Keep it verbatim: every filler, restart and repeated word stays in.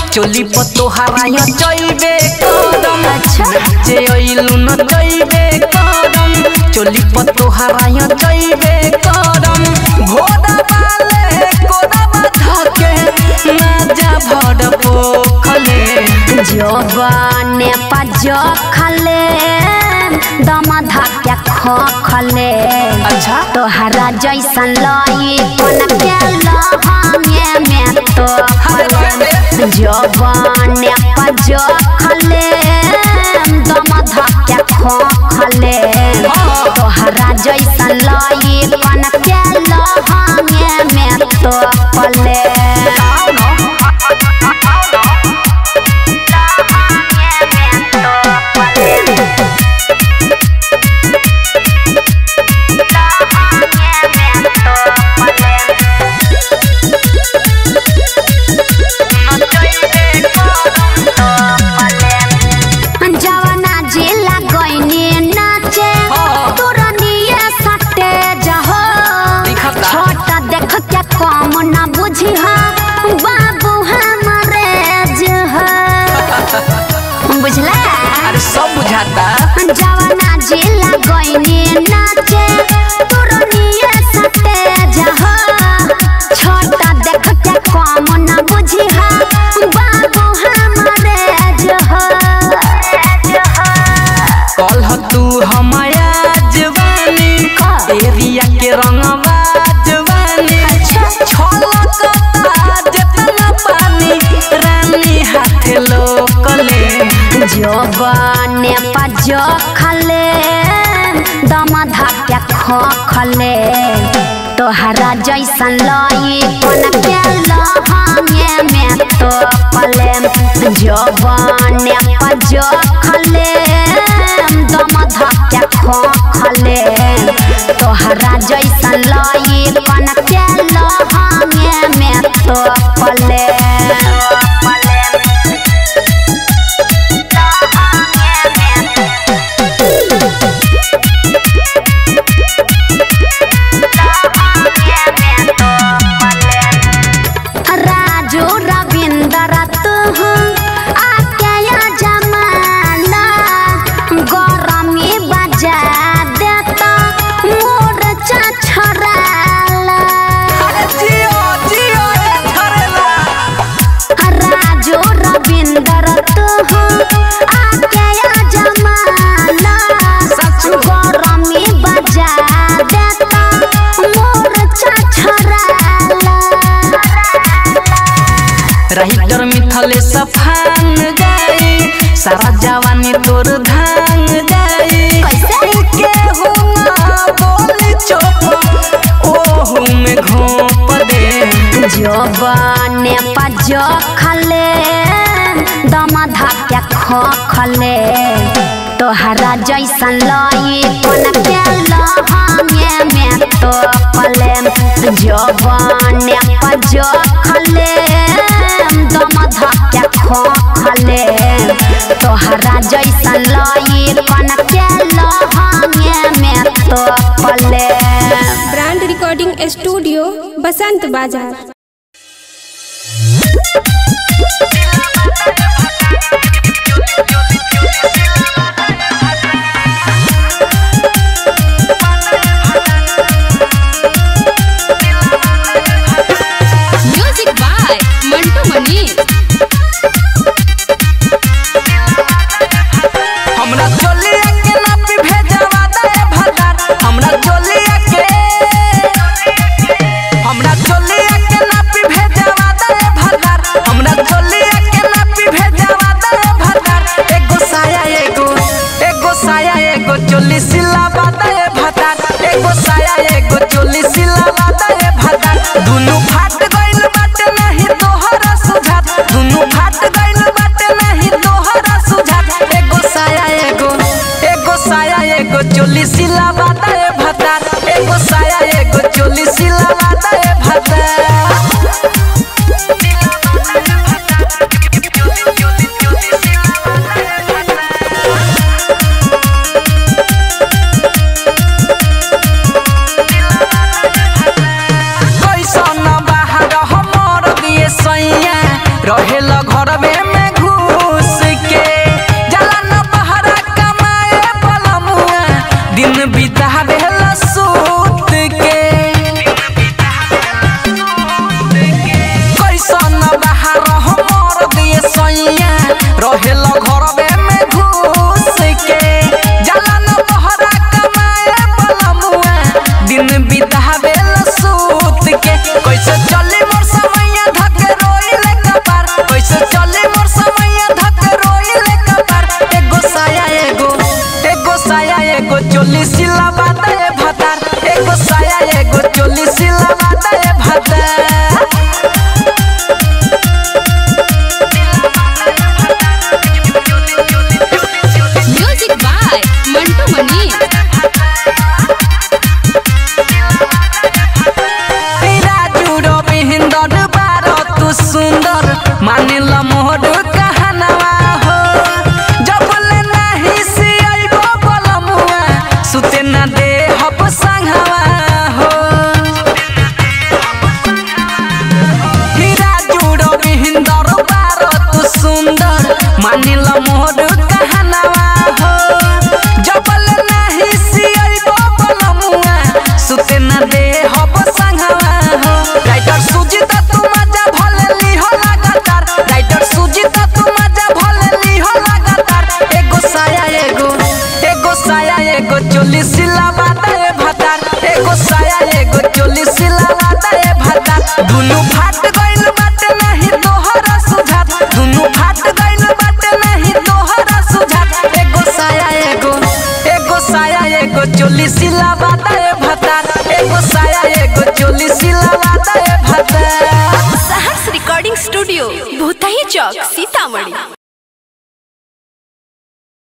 चोली पतो हराया चोइबे करम जे ओइलु न चोइबे करम चोली पतो हराया चोइबे करम घोड़ा वाले कोड़ा बाधा के ना जा भड़ पोखले जवाने पजो खले दम धक्या खो खले अच्छा तोहरा जैसन लई कोन के लहंगे में तो जवाने पजो खले दम धक्या खो खले तोहरा जैसन लई कोन के लहंगे में तो पले बुझला अरे सब बुझाता जवाना जिला गइनी नाचे तुरनिए सटे जहा छोटा देख के कम न बुझिहा बाबू हमरे जहा कल तू हमाया जवानी एरिया के रंगवा जवानी छलकता जतना पानी रानी हाथ लोकले जवाने पजो खले दम धक्या खो खले तोहरा जैसन लई कोन के लहंगे में तो पले जवाने पजो खले दम धक्या खो खले तोहरा जैसन लई कोन के लहंगे में तो पले राइटर मिथले सफान जाई सारा जवानी तोर धान जाई के हुना बोली चोप ओहू में घोप दे जवाने पजो खले दम धक्या खो खले तोहरा जैसन लई कोन के लहंगे में तो पले जवाने पजो खले दम धक्या खो खले तोहरा जैसन लई कोन के लहंगे में तो पले। Brand recording studio Basant Bazar. Music by Mantu Mani. हमरा चोलिया के नापी भेजवा दे भतार हमरा चोलिया के हमरा चोलिया के नापी भेजवा दे भतार हमरा चोलिया के नापी भेजवा दे भतार एगो साया एगो एगो साया एगो चोली सिलावा दे भतार एगो साया एगो चोली सिलावा दे भतार दुनु फाट गइल बाटे नहीं तोहरा सुझात दुनु फाट गइल बाटे नहीं तोहरा सुझात एगो साया एगो एगो साया एगो चोली सिलावा दे भतार एगो साया एगो चोली सिलावा दे भतार। कैसन बाहर हमर दिए सैया रहेला घर में दिन बितावेला सूत के कैसन बाहर हमर दिए सैया रहेला घरवे में घुस के जाला न बहरा कमाए बलमुआ दिन बितावेला सूत के कैसे चली मोर समैया धके रोइले कपार कैसे चली मोर समैया धके रोइले कपार एगो साया एगो एगो साया एगो चोली सिला बाता ए भातार एगो साया एगो चोली सिला बाता ए भातार म्यूजिक बाय मंटू मनी सुंदर मानिला मोहर कहनवा हो जबले नाही से आइबो बलमुआ सुते ना दे हब संगवा हो हीरा जुड़ो बिहिंदर बार तू सुंदर मानिला मोहर कहनवा हो जबले नाही से आइबो बलमुआ सुते ना दे हब संगवा हो राइटर सुजीत तू मजा भले ली हो लगातार राइटर सुजीत तू मजा भले ली हो लगातार एगो साया एगो एगो साया एगो चोली सिला बाता ए भातार एगो साया एगो चोली सिला बाता ए भातार दुनु फाट गइल बाटे नहीं तोहरा सुझात दुनु फाट गइल बाटे नहीं तोहरा सुझात एगो साया एगो एगो साया एगो चोली सिला बाता ए भातार एगो साया एगो चोली सिला बाता ए भातार सहर्ष रिकॉर्डिंग स्टूडियो भूतही चौक सीतामढ़ी।